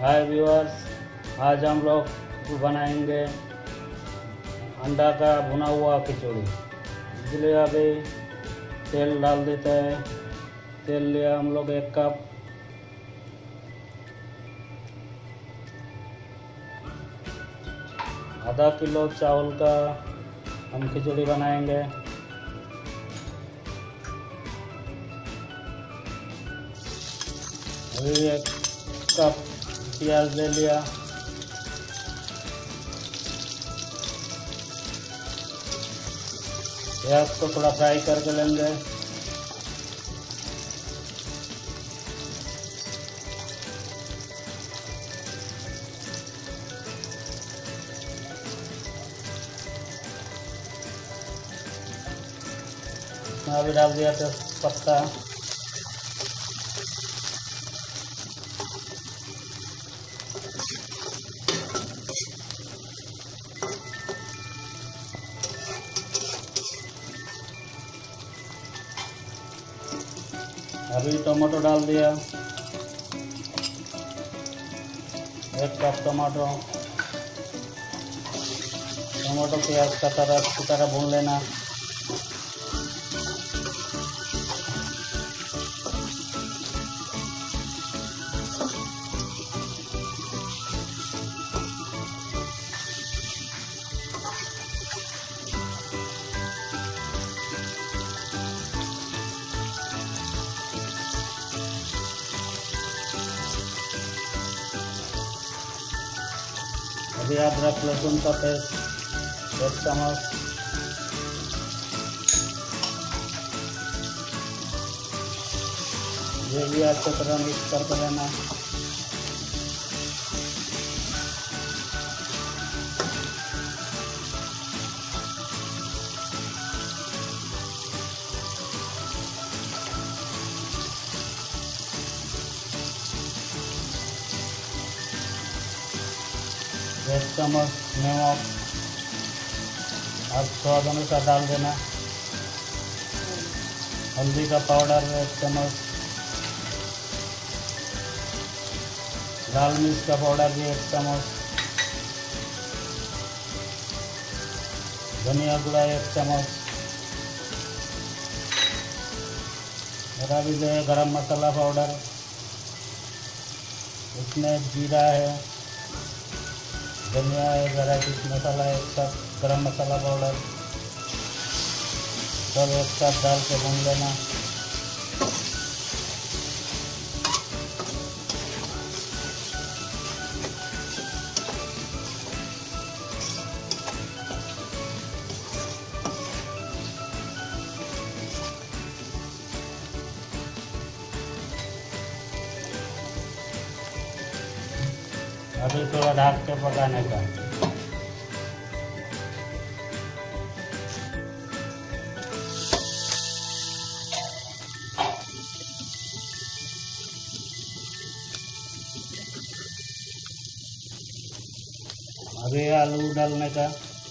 हाय viewers, आज हम लोग बनाएंगे अंडा का भुना हुआ खिचड़ी। इसलिए अभी तेल डाल देते हैं। तेल लिया हम लोग 1 कप। आधा किलो चावल का हम खिचड़ी बनाएंगे। अभी 1 कप प्याज ले लिया। प्याज को थोड़ा फ्राई करके लेंगे। इसमें अभी डाल दिया तेजपत्ता। अभी टमाटो डाल दिया, 1 कप टमाटो। टमाटो प्याज का तरह भून लेना। अभी अदरक लहसुन का पेस्ट 1 चम्मच। ये भी अच्छी तरह मिक्स करके लेना। एक चम्मच नमक और स्वाद अनुसार डाल देना। हल्दी का पाउडर 1 चम्मच। लाल मिर्च का पाउडर भी 1 चम्मच। धनिया गुड़ा 1 चम्मच। और अभी जो है गरम मसाला पाउडर, इसमें जीरा है, धनिया है, वैरायटी मसाला 1 कप, गरम मसाला पाउडर, सब 1 कप डाल के भून लेना। अभी थोड़ा ढक के पकाने का। अभी आलू डालने का,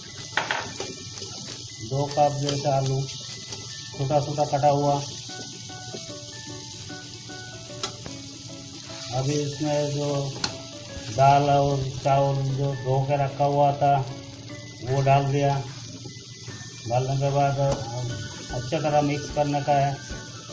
2 कप जैसा आलू छोटा छोटा कटा हुआ। अभी इसमें जो दाल और चावल जो धो के रखा हुआ था वो डाल दिया। डालने के बाद अच्छी तरह मिक्स करने का है।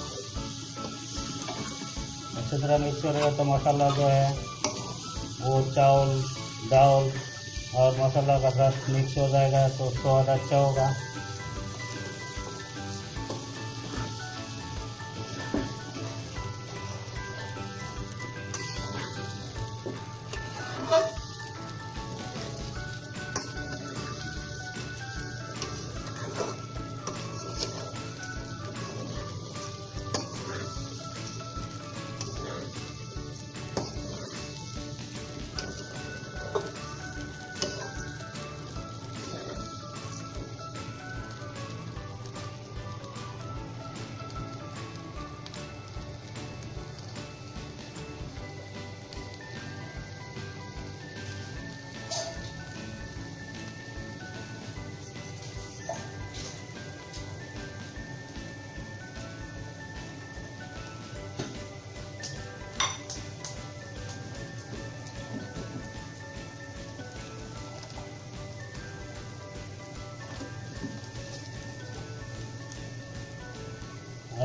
अच्छी तरह मिक्स करेगा तो मसाला जो है वो चावल, दाल और मसाला का साथ मिक्स हो जाएगा तो स्वाद अच्छा होगा।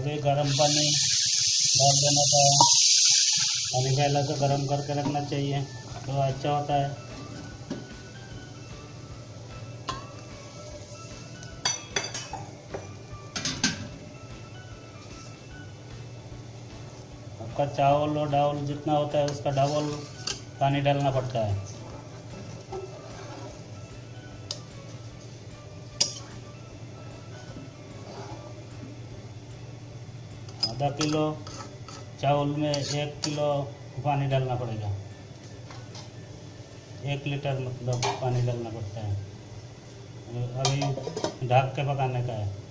अभी गर्म पानी डाल देना था। पानी पहले से गर्म करके रखना चाहिए तो अच्छा होता है। आपका चावल और डावल जितना होता है उसका डबल पानी डालना पड़ता है। आधा किलो चावल में 1 किलो पानी डालना पड़ेगा। 1 लीटर मतलब पानी डालना पड़ता है। अभी ढक के पकाने का है।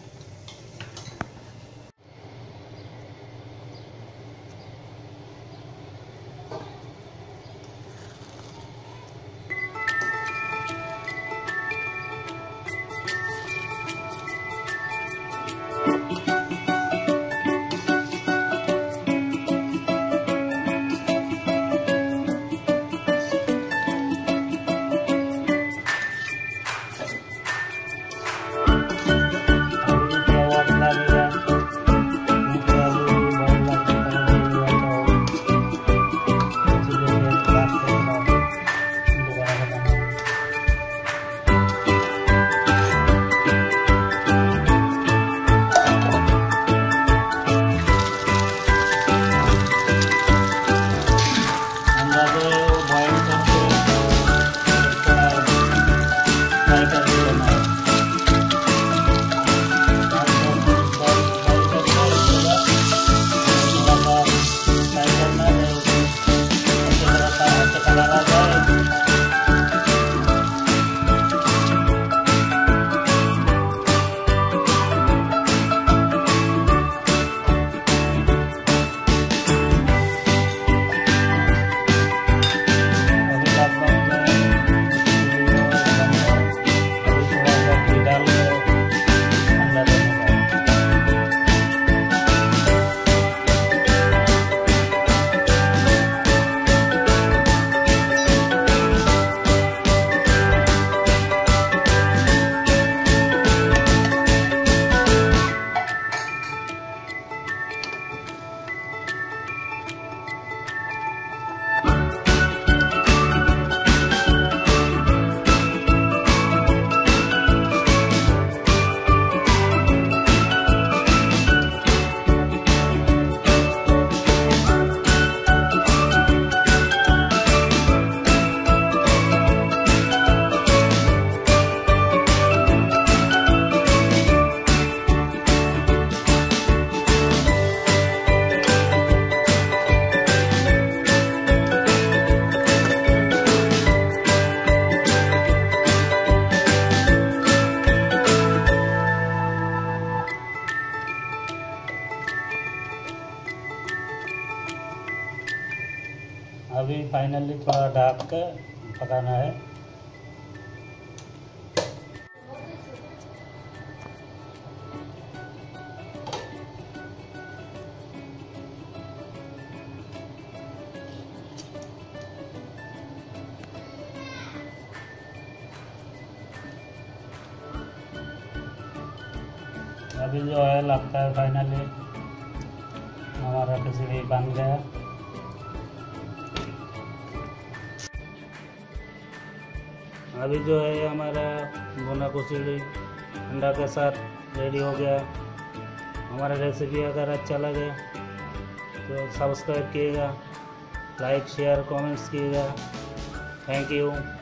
अभी फाइनली थोड़ा ढक के पकाना है। अभी जो है लगता है फाइनली हमारा खिचड़ी बन गया। अभी जो है हमारा भुना खिचड़ी अंडा के साथ रेडी हो गया। हमारा रेसिपी अगर अच्छा लगे तो सब्सक्राइब कीजिएगा, लाइक शेयर कमेंट्स कीजिएगा। Thank you.